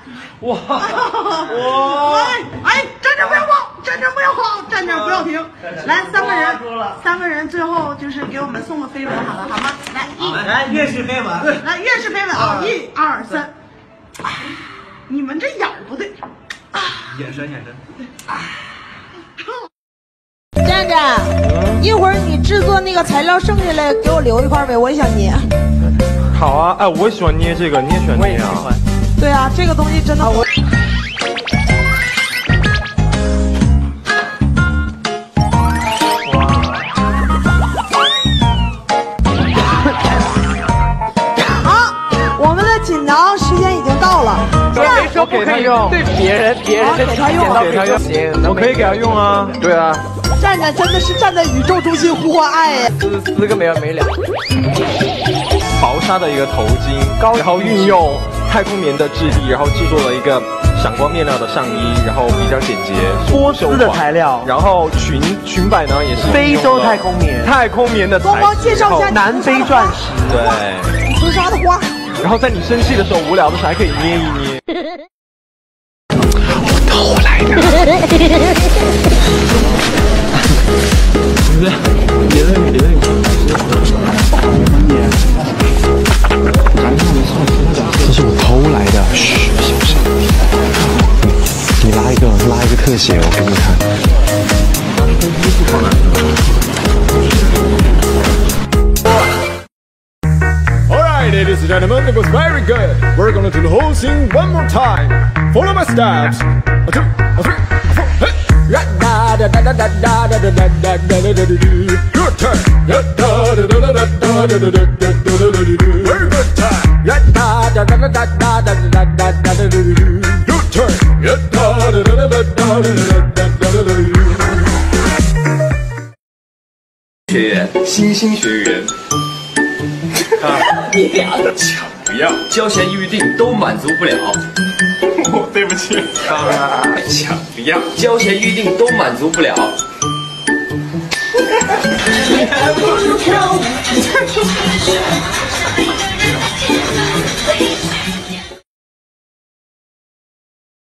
哇！ 哎，站着不要跑，站着不要跑，站着不要停。来，三个人，最后就是给我们送个飞吻，好了，好吗？ 来，粤式飞吻， 来，粤式飞吻啊！1、2、3。你们这眼儿不对。 眼神。 站站，一会儿你制作那个材料剩下来给我留一块呗，我也想捏。 好啊，哎，我也喜欢捏这个，你也喜欢捏啊？ 对啊，这个东西真的我。好，我们的锦囊时间已经到了。 没说不可以用，对别人的给他用， 行， 我可以给他用啊。对啊。 站站真的是站在宇宙中心呼唤爱呀！ 这是4个没完没了。 薄纱的一个头巾，然后运用太空棉的质地，然后制作了一个闪光面料的上衣，然后比较简洁， 多丝的材料， 然后裙摆呢也是非洲太空棉的材质。 光光介绍一下南非钻石， 对， 婚纱的花。 然后在你生气的时候、无聊的时候还可以捏一捏。 我偷来的。别的。这是我偷来的，嘘，小声。你拉一个特写，我给你看。 Alright, ladies and gentlemen, it was very good. We're gonna do the whole scene one more time. Follow my steps. 1, 2, 3, 4, hey. Your turn. Very good time. Your turn. 学员，星星学员。你俩抢不要，交钱预定都满足不了。对不起，抢不要，交钱预定都满足不了。